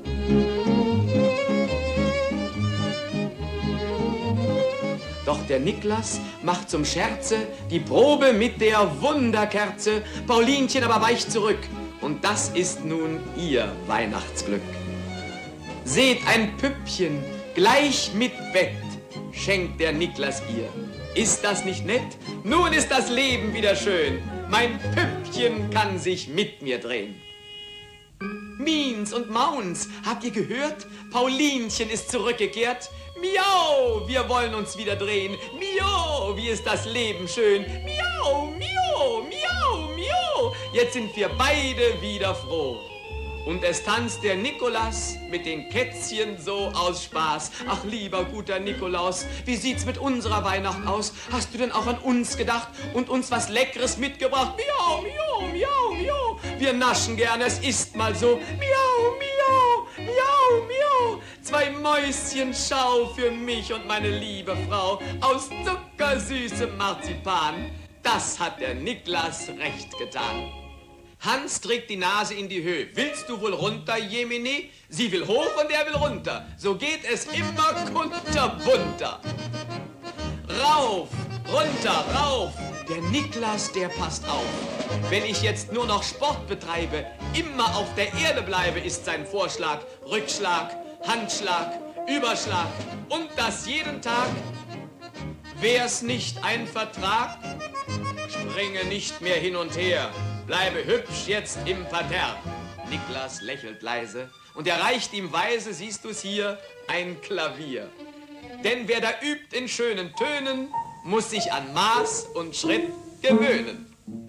Doch der Niklas macht zum Scherze die Probe mit der Wunderkerze. Paulinchen aber weicht zurück und das ist nun ihr Weihnachtsglück. Seht ein Püppchen gleich mit Bett, schenkt der Niklas ihr. Ist das nicht nett? Nun ist das Leben wieder schön. Mein Püppchen kann sich mit mir drehen. Miens und Mauns, habt ihr gehört? Paulinchen ist zurückgekehrt. Miau, wir wollen uns wieder drehen. Miau, wie ist das Leben schön. Miau, miau, miau, miau. Jetzt sind wir beide wieder froh. Und es tanzt der Nikolaus mit den Kätzchen so aus Spaß. Ach, lieber guter Nikolaus, wie sieht's mit unserer Weihnacht aus? Hast du denn auch an uns gedacht und uns was Leckeres mitgebracht? Miau, miau, miau, miau. Wir naschen gerne, es ist mal so. Miau, miau, miau, miau. Zwei Mäuschen Schau für mich und meine liebe Frau aus zuckersüßem Marzipan. Das hat der Niklas recht getan. Hans trägt die Nase in die Höhe. Willst du wohl runter, Jemine? Sie will hoch und er will runter. So geht es immer kunterbunter. Rauf, runter, rauf. Der Niklas, der passt auf. Wenn ich jetzt nur noch Sport betreibe, immer auf der Erde bleibe, ist sein Vorschlag. Rückschlag, Handschlag, Überschlag und das jeden Tag. Wär's nicht ein Vertrag? Springe nicht mehr hin und her. Bleibe hübsch jetzt im Parterre. Niklas lächelt leise und er reicht ihm weise, siehst du's hier, ein Klavier. Denn wer da übt in schönen Tönen, muss sich an Maß und Schritt gewöhnen.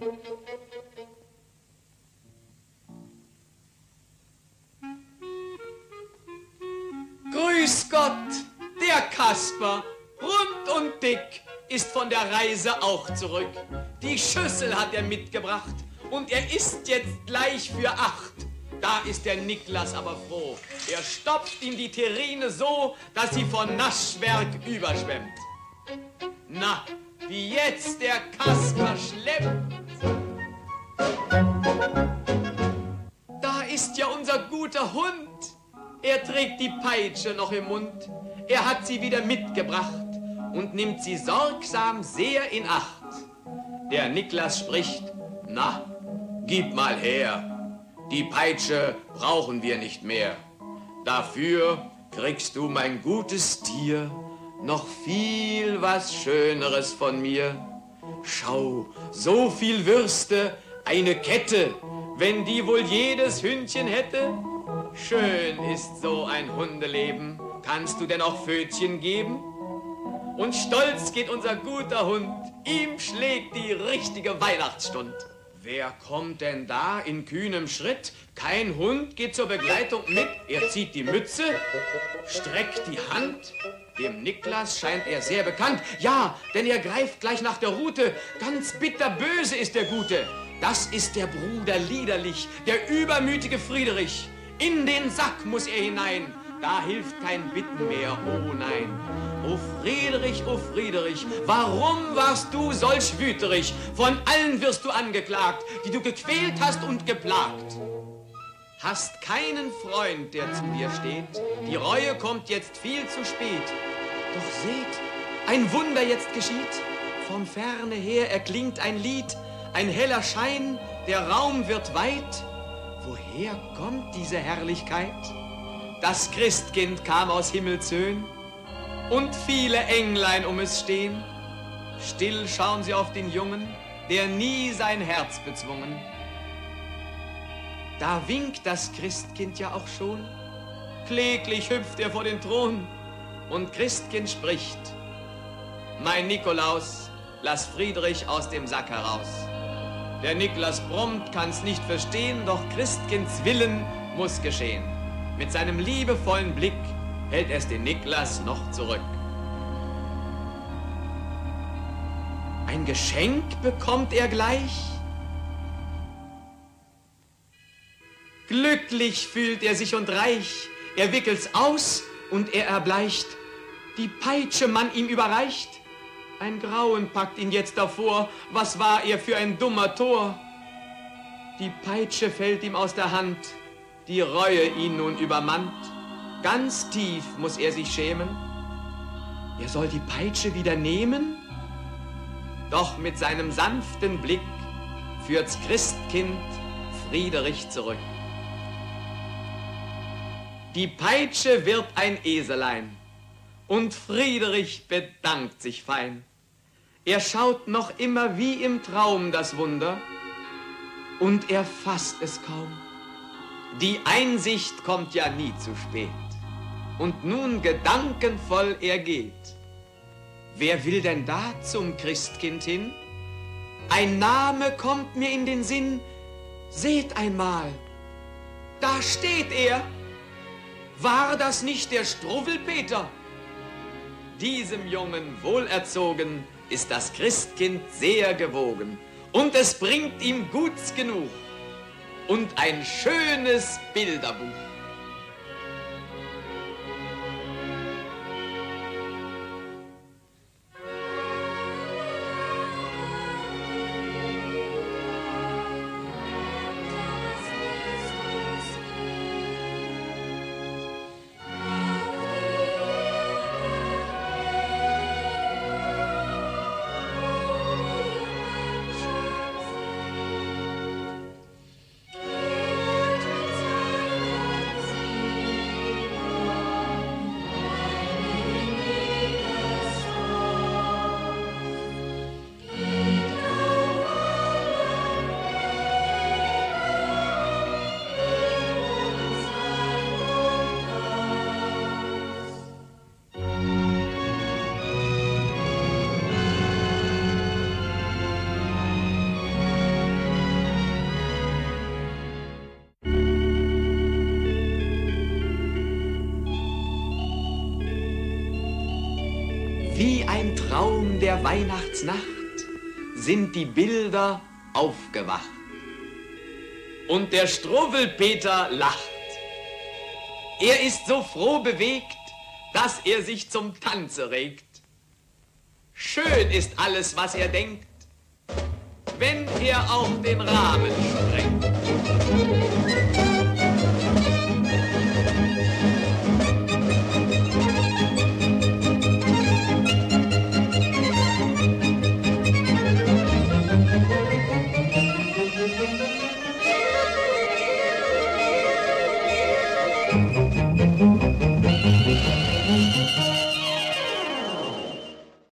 Grüß Gott, der Kasper, rund und dick, ist von der Reise auch zurück. Die Schüssel hat er mitgebracht und er isst jetzt gleich für acht. Da ist der Niklas aber froh. Er stopft ihm die Terrine so, dass sie vor Naschwerk überschwemmt. Na, wie jetzt der Kasper schleppt. Da ist ja unser guter Hund. Er trägt die Peitsche noch im Mund. Er hat sie wieder mitgebracht und nimmt sie sorgsam sehr in Acht. Der Niklas spricht, na, gib mal her. Die Peitsche brauchen wir nicht mehr. Dafür kriegst du, mein gutes Tier, noch viel was Schöneres von mir. Schau, so viel Würste, eine Kette, wenn die wohl jedes Hündchen hätte. Schön ist so ein Hundeleben, kannst du denn auch Pfötchen geben? Und stolz geht unser guter Hund, ihm schlägt die richtige Weihnachtsstund. Wer kommt denn da in kühnem Schritt? Kein Hund geht zur Begleitung mit. Er zieht die Mütze, streckt die Hand. Dem Niklas scheint er sehr bekannt. Ja, denn er greift gleich nach der Rute. Ganz bitterböse ist der Gute. Das ist der Bruder Liederlich, der übermütige Friederich. In den Sack muss er hinein. Da hilft kein Bitten mehr, oh nein. O Friederich, o Friederich, warum warst du solch wüterig? Von allen wirst du angeklagt, die du gequält hast und geplagt. Hast keinen Freund, der zu dir steht, die Reue kommt jetzt viel zu spät. Doch seht, ein Wunder jetzt geschieht, vom Ferne her erklingt ein Lied, ein heller Schein, der Raum wird weit. Woher kommt diese Herrlichkeit? Das Christkind kam aus Himmelshöhen, und viele Englein um es stehen. Still schauen sie auf den Jungen, der nie sein Herz bezwungen. Da winkt das Christkind ja auch schon, kläglich hüpft er vor den Thron, und Christkind spricht: Mein Nikolaus, lass Friedrich aus dem Sack heraus. Der Niklas brummt, kann's nicht verstehen, doch Christkinds Willen muss geschehen. Mit seinem liebevollen Blick hält es den Niklas noch zurück. Ein Geschenk bekommt er gleich. Glücklich fühlt er sich und reich. Er wickelt's aus und er erbleicht. Die Peitsche man ihm überreicht. Ein Grauen packt ihn jetzt davor. Was war er für ein dummer Tor? Die Peitsche fällt ihm aus der Hand. Die Reue ihn nun übermannt. Ganz tief muss er sich schämen. Er soll die Peitsche wieder nehmen. Doch mit seinem sanften Blick führt's Christkind Friederich zurück. Die Peitsche wird ein Eselein und Friederich bedankt sich fein. Er schaut noch immer wie im Traum das Wunder und er fasst es kaum. Die Einsicht kommt ja nie zu spät. Und nun gedankenvoll er geht. Wer will denn da zum Christkind hin? Ein Name kommt mir in den Sinn. Seht einmal, da steht er. War das nicht der Struwwelpeter? Diesem Jungen wohlerzogen ist das Christkind sehr gewogen. Und es bringt ihm Guts genug und ein schönes Bilderbuch. Wie ein Traum der Weihnachtsnacht sind die Bilder aufgewacht. Und der Struwwelpeter lacht. Er ist so froh bewegt, dass er sich zum Tanze regt. Schön ist alles, was er denkt, wenn er auch den Rahmen sprengt.